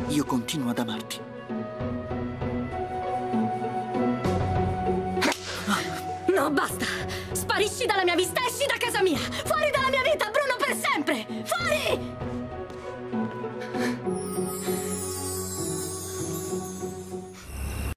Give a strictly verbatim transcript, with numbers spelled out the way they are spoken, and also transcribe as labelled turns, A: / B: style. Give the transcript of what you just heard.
A: io continuo ad amarti.
B: No, basta! Sparisci dalla mia vista, esci da casa!